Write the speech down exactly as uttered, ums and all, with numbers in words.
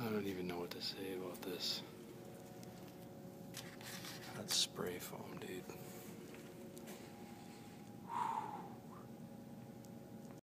don't even know what to say about this. That's spray foam, dude.